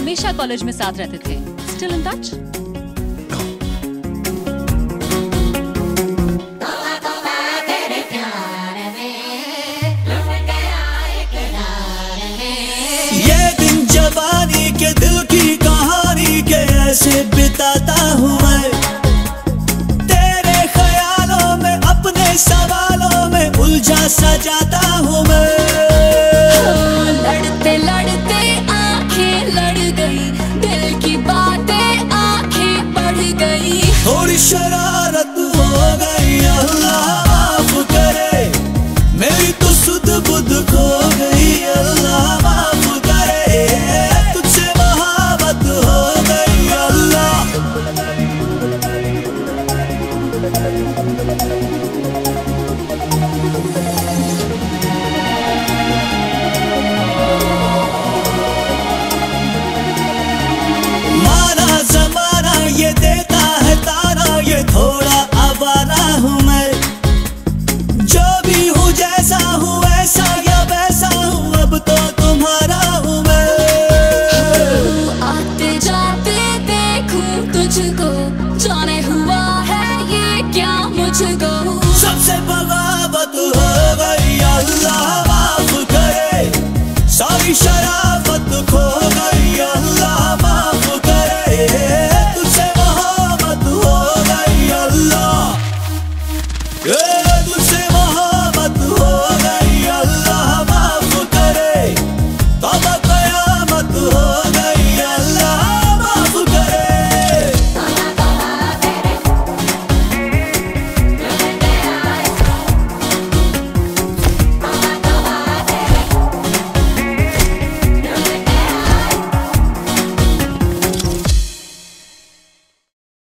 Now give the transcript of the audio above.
हमेशा कॉलेज में साथ रहते थे। Still in touch? ये दिन जवानी के दिल की कहानी के ऐसे बिताता हूँ मैं, तेरे ख्यालों में अपने सवालों में उलझा सा जाता हूँ मैं। लड़ते लड़ते आंखें लड़ गई, दिल की बातें आंखें बढ़ गई, थोड़ी शरारत हो गई, अल्लाह माफ करे, मेरी तो सुध बुध खो गई, अल्लाह माफ करे, तुझसे मोहब्बत हो गई अल्लाह। माना जमाना ये देता है ताना, ये थोड़ा आवारा हूँ मैं, जो भी हूँ जैसा हूँ ऐसा या वैसा हूँ, अब तो तुम्हारा हूँ मैं। आते जाते देखूं तुझको, जाने हुआ है ये क्या मुझको, सबसे बगावत हो गई, अल्लाह माफ करे, सारी शराफत खो गई, अल्लाह माफ करे, तुझसे मोहब्बत हो गई अल्लाह, तुझसे मोहब्बत हो गई, अल्लाह माफ करे, तौबा कयामत हो गई